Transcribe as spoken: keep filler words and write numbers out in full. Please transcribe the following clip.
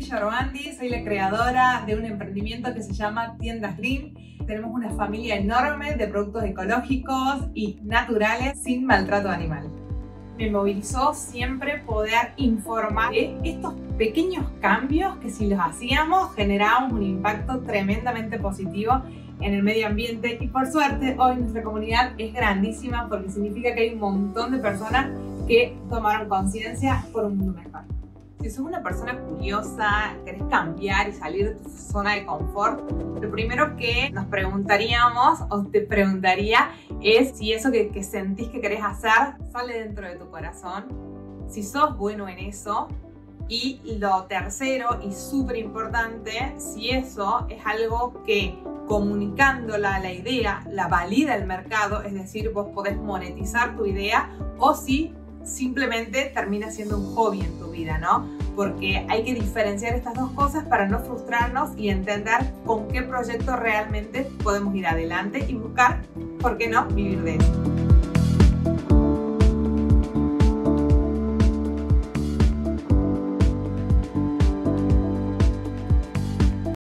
Giorvandi, soy la creadora de un emprendimiento que se llama Tiendas Green. Tenemos una familia enorme de productos ecológicos y naturales sin maltrato animal. Me movilizó siempre poder informar de estos pequeños cambios que si los hacíamos generábamos un impacto tremendamente positivo en el medio ambiente, y por suerte hoy nuestra comunidad es grandísima porque significa que hay un montón de personas que tomaron conciencia por un mundo mejor. Si sos una persona curiosa, querés cambiar y salir de tu zona de confort, lo primero que nos preguntaríamos o te preguntaría es si eso que, que sentís que querés hacer sale dentro de tu corazón, si sos bueno en eso. Y lo tercero y súper importante, si eso es algo que comunicándola la idea la valida el mercado, es decir, vos podés monetizar tu idea, o si simplemente termina siendo un hobby en tu vida, ¿no? Porque hay que diferenciar estas dos cosas para no frustrarnos y entender con qué proyecto realmente podemos ir adelante y buscar, ¿por qué no?, vivir de eso.